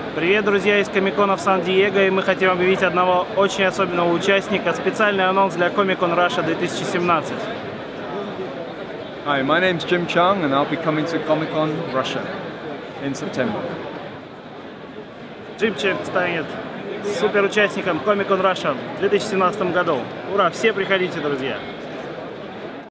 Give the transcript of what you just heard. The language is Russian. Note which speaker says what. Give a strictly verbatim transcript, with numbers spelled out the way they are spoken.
Speaker 1: Привет, друзья, из Комик-кона в Сан-Диего, и мы хотим объявить одного очень особенного участника. Специальный анонс для Comic-Con Russia две тысячи семнадцать.
Speaker 2: Hi, my name's Jim Chung, and I'll be coming to Comic-Con Russia in September.
Speaker 1: Джим Чанг станет суперучастником Comic-Con Russia в две тысячи семнадцатом году. Ура! Все приходите, друзья!